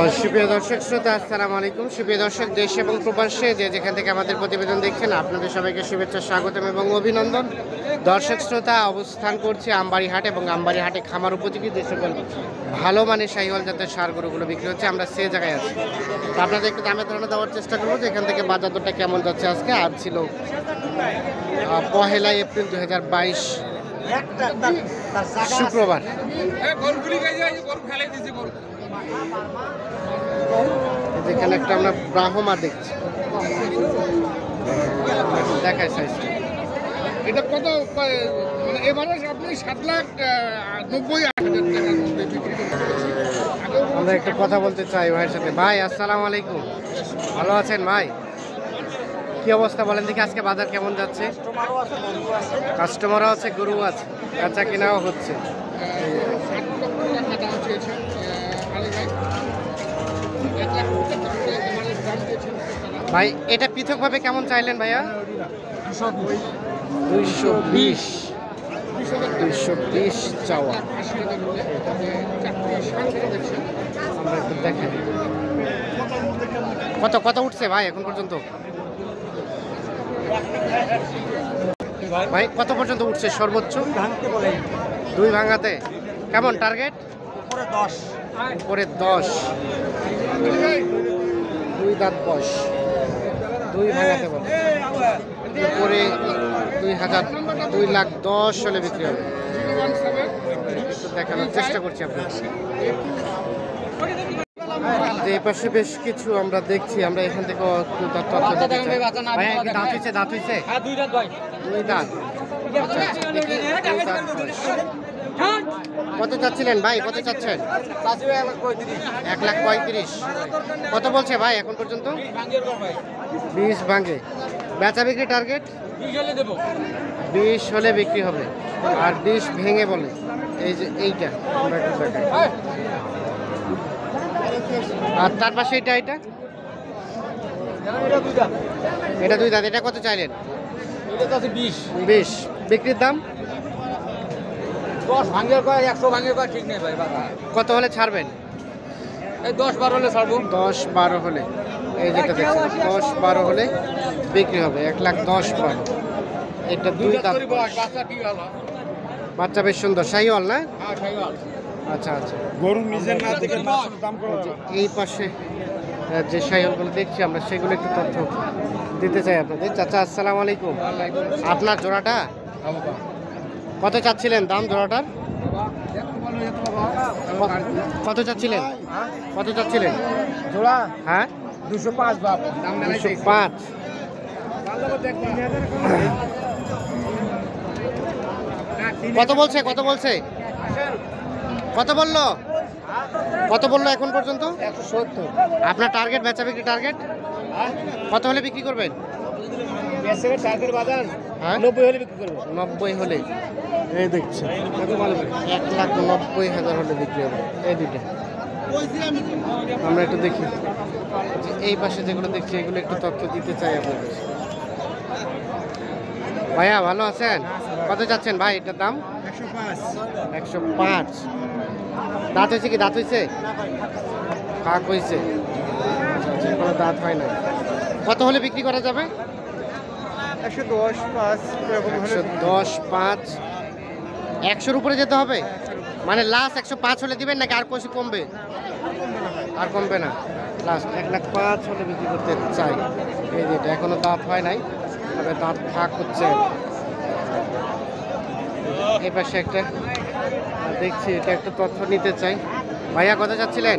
সুপ্রিয় দর্শক শ্রোতা, আসসালামু আলাইকুম। সুপ্রিয় দর্শক, দেশ এবং প্রবাসে যে যেখান থেকে আমাদের প্রতিবেদন দেখছেন, আপনাদের সবাইকে শুভেচ্ছা, স্বাগতম এবং অভিনন্দন। দর্শক শ্রোতা, অবস্থান করছি আমবাড়ি হাট এবং আমবাড়ি হাটে খামার উপযোগী যে সকল ভালো মানের শাহিওয়াল জাতের সার গরুগুলো বিক্রি হচ্ছে, আমরা সে জায়গায় আছি। তো আপনাদের একটু দামে ধারণা দেওয়ার চেষ্টা করবো যে এখান থেকে বাজার দরটা কেমন যাচ্ছে। আজকে আজ ছিল 1 এপ্রিল 2022 শুক্রবার। যেখানে একটা আমরা ব্রাহ্মা দেখছি, দেখায় সাইজটা। এটা কত মানে এবারে আপনি 7,90,000 আমরা একটু কথা বলতে চাই ভাইয়ের সাথে। ভাই, আসসালামু আলাইকুম, ভালো আছেন ভাই? কি অবস্থা বলেন দেখি, আজকে বাজার কেমন যাচ্ছে? কাস্টমারও আছে, গরু আছে, কাঁচা কেনাও হচ্ছে। ভাই, এটা পৃথকভাবে কেমন চাইলেন ভাইয়া? 220 চাওয়া। আমরা একটু দেখেন কত কত উঠছে ভাই এখন পর্যন্ত? ভাই কত পর্যন্ত উঠছে সর্বোচ্চ? 2 ভাঙাতে। কেমন টার্গেট? উপরে 10। 2 দাঁত বয়স, 2 ভাঙাতে বলে। উপরে 2,10,000 হলে বিক্রি হবে। একটু দেখানোর চেষ্টা করছি আপনার। এই পাশে বেশ কিছু আমরা দেখছি, আমরা এখান থেকে একটু তথ্য দিতে চাই। ভাই, দাঁত হয়েছে? দাঁত হয়েছে? 2 দাঁত। কত চাচ্ছিলেন ভাই? কত চাচ্ছেন? 1,35,000। কত বলছে ভাই এখন পর্যন্ত? 20 ভাঙে। বেচা বিক্রি টার্গেট 20 হলে বিক্রি হবে। আর 20 ভেঙে বলে। এই যে এইটা আমরা একটু দেখাই। আর তার পাশে এটা এটা 2 দাঁত। এটা কত চাইলেন? 20। বিক্রির দাম 10 ভাঙে কয়, 100 ভাঙে কয়, ঠিক নেই ভাই। কত হলে ছাড়বেন? এই 10-12 হলে ছাড়বো। 10-12 হলে, এই যেটা দেখছেন 10-12 হলে বিক্রি হবে। 1,10,12। এটা 2 দাঁত। বাচ্চা বেশ সুন্দর, শাহিওয়াল না? আচ্ছা আচ্ছা। গরু নিজের না দেখে দাম করা। এই পাশে যে শাহিওয়ালগুলো দেখছি আমরা, সেগুলো একটু তথ্য দিতে চাই আপনাদের। চাচা, আসসালামু আলাইকুম। আপনার জোড়াটা কত চাচ্ছিলেন দাম? জোড়াটার কত চাচ্ছিলেন? কত চাচ্ছিলেন জোড়া? হ্যাঁ, 205 বাপ। 205। কত বলছে? কত বলছে? কত বললো? কত বললো এখন পর্যন্ত? 170। আপনার টার্গেট, বেচা বিক্রি টার্গেট কত হলে বিক্রি করবেন? বাজার হ্যাঁ, 90 হলে বিক্রি করবো। 90 হলে। এই দেখছেন 1,90,000 হলে বিক্রি হবে এই দুইটা। আমরা একটু দেখি এই পাশে যেগুলো দেখছি, এগুলো একটু তথ্য দিতে চাই আপনাদের। ভাইয়া, ভালো আছেন? কত যাচ্ছেন ভাই এটার দাম? 105। দাঁত হয়েছে কি? দাঁত হয়েছে? ফাঁক হয়েছে, কোনো দাঁত হয় না। কত হলে বিক্রি করা যাবে? 110-5। 100-র উপরে যেতে হবে মানে লাস্ট 105 হলে দিবেন নাকি আর কিছু কমবে? আর কমবে না, লাস্ট 1,05,000 হলে বিক্রি করতে চাই। এই যে এখনো দাঁত হয় নাই, তবে দাঁত ফাঁক হচ্ছে। এই পাশে একটা দেখছি, এটা একটু তথ্য নিতে চাই। ভাইয়া, কত চাচ্ছিলেন?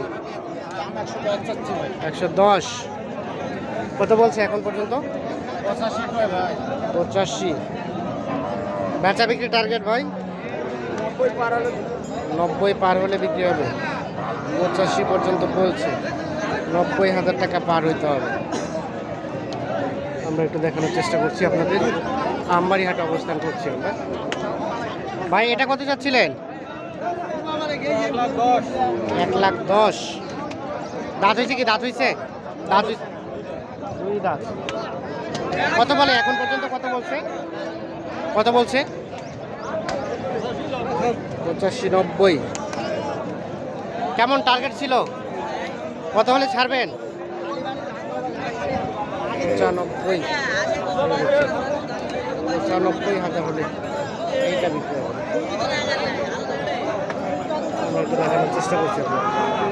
110। কত বলছে এখন পর্যন্ত? 85। বেচা বিক্রি টার্গেট ভাই? 90 পার হলে বিক্রি হবে। 85 পর্যন্ত বলছে। 90,000 টাকা পার হইতে হবে। আমরা একটু দেখানোর চেষ্টা করছি আপনাদের। আমবাড়ি হাটে অবস্থান করছি আমরা। ভাই, এটা কত চাচ্ছিলেন? 1,10,000। দাঁত হয়েছে কি? দাঁত হয়েছে? দাঁত 2 দাঁত। কত বলে এখন পর্যন্ত? কত বলছে? কত বলছে? 85-90। কেমন টার্গেট ছিল? কত হলে ছাড়বেন? 95,000 হলে এইটা বিক্রি হবে। আমরা একটু দেখানোর চেষ্টা করছি আপনাদের।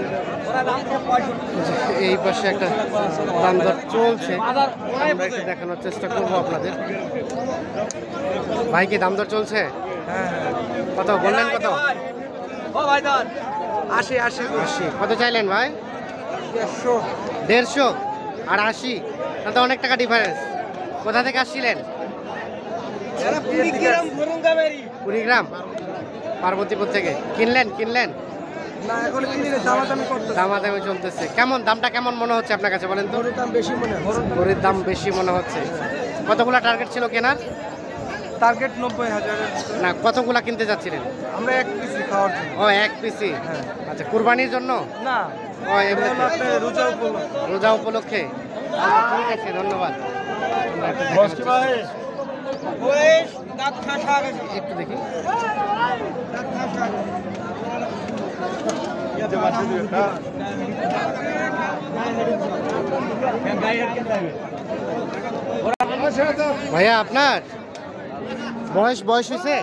এই পাশে একটা দাম দর চলছে, আমরা একটু দেখানোর চেষ্টা করবো আপনাদের। ভাই কি দাম দর চলছে? কত বললেন? কত? 80। কত চাইলেন ভাই? 150 আর 80, তাহলে তো অনেক টাকা ডিফারেন্স। কোথা থেকে আসছিলেন? কুড়িগ্রাম, পার্বতীপুর থেকে। কিনলেন? দামাদামি চলতেছে। কেমন দামটা কেমন মনে হচ্ছে আপনার কাছে বলেন তো? গরুর দাম বেশি মনে হচ্ছে। কতগুলা টার্গেট ছিল কেনার? টার্গেট 90,000। না, কতগুলা কিনতে যাচ্ছিলেন? আমরা এক পিসি খাওয়ার জন্য। ও, এক পিসি। আচ্ছা, কুরবানির জন্য না, ও এমনিতে রোজা উপলক্ষে। রোজা উপলক্ষে। ঠিক আছে, ধন্যবাদ। আমরা একটু একটু দেখি। ভাইয়া আপনার বয়স হয়েছে?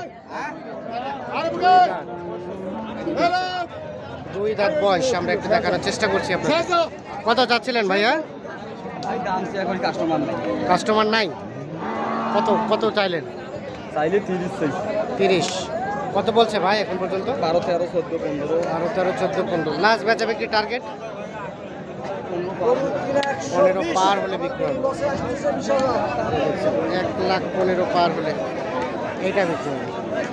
2 দাঁত বয়স। আমরা একটু দেখানোর চেষ্টা করছি আপনার। কত চাচ্ছিলেন ভাইয়া? কাস্টমার নাই। কত চাইলেন? চাইলে 30। কত বলছে ভাই এখন পর্যন্ত? 12, 13, 14, 15। 12, 13, 14, 15। লাস্ট বেচা বিক্রি টার্গেট 15 পার হলে বিক্রি হবে। 1,15,000 পার হলে এইটা বিক্রি হবে।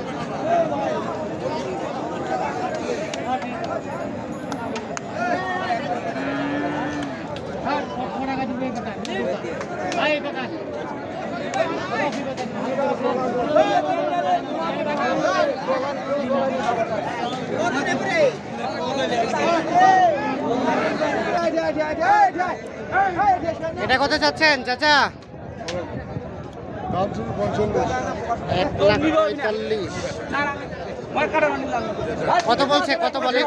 এটা কত চাচ্ছেন চাচা? 1,45,000। কত বলছে? কত বলে?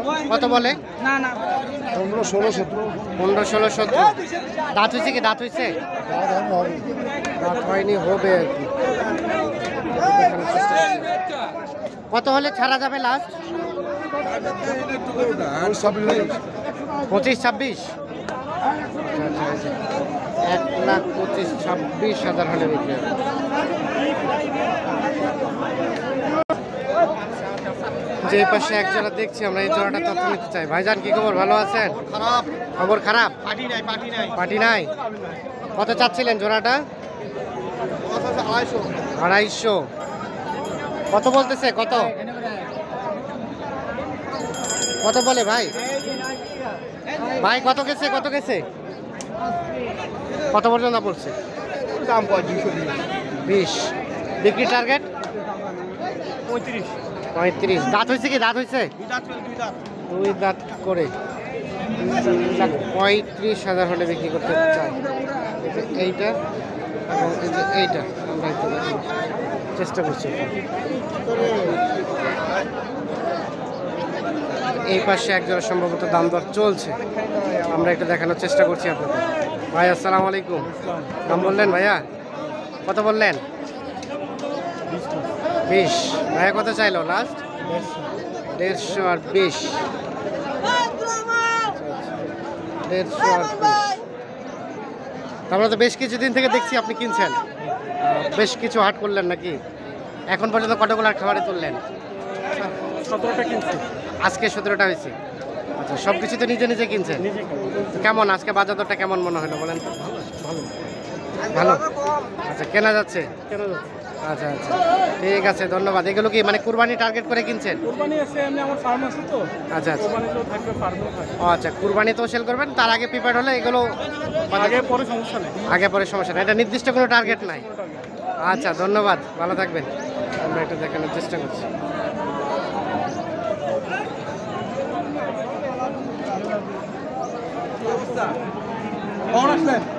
15, 16, 17। 15, 16, 17। দাঁত হয়েছে কি? দাঁত হয়নি, হবে আর কি। কত হলে ছাড়া যাবে লাস্ট? 25-26। 1,25,000 হলে বিক্রি হবে। যে পাশে এক জোড়া দেখছি আমরা, এই জোড়াটা তথ্য নিতে চাই। ভাইজান কি খবর? ভালো আছেন? খবর খারাপ? পাটি নাই। কত চাচ্ছিলেন জোড়াটা? 250। কত বলতেছে? কত বলে ভাই? কত গেছে? কত পর্যন্ত পড়ছে? দাম 20। বিক্রি টার্গেট 35। দাঁত হয়েছে কি? 2 দাঁত করে 35,000 হলে বিক্রি করতে চাই। এইটা এবং এইটা আমরা একটু চেষ্টা করছি। এই পাশে একজনের সম্ভবত দাম দর চলছে, আমরা একটু দেখানোর চেষ্টা করছি আপনাদের। ভাই আসসালামু আলাইকুম। দাম বললেন ভাইয়া? কত বললেন? 20। ভাইয়া কত চাইলো লাস্ট? 150 আর 20। 150 আর 20। তারপরে তো বেশ কিছুদিন থেকে দেখছি আপনি কিনছেন, বেশ কিছু হাট করলেন নাকি? এখন পর্যন্ত কতগুলো খাবারে তুললেন? 17টা কিনছি। আজকে 17টা হয়েছে। আচ্ছা, সব কিছু তো নিজে কিনছেন? কেমন আজকে বাজার দরটা কেমন মনে হলো বলেন তো? ভালো। আচ্ছা, কেনা যাচ্ছে? আচ্ছা, ঠিক আছে, ধন্যবাদ। এগুলো কি মানে কুরবানি টার্গেট করে কিনছেন? কুরবানি আছে, এমনি আমার ফার্ম আছে তো। আচ্ছা, কুরবানিতেও থাকবে, ফার্মেও থাকবে। ও আচ্ছা, কুরবানি তো সেল করবেন, তার আগে প্রিপেয়ার হলে এগুলো আগে পরে সমস্যা নেই। আগে পরে সমস্যা নেই, এটা নির্দিষ্ট কোনো টার্গেট নাই। আচ্ছা, ধন্যবাদ, ভালো থাকবেন। আমরা একটু দেখানোর চেষ্টা করছি। কখন আসলেন?